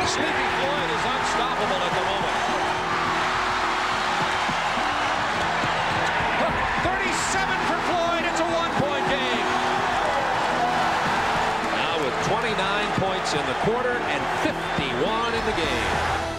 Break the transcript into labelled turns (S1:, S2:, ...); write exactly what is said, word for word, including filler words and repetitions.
S1: Sleepy Floyd is unstoppable at the moment. thirty-seven for Floyd. It's a one-point game. Now with twenty-nine points in the quarter and fifty-one in the game.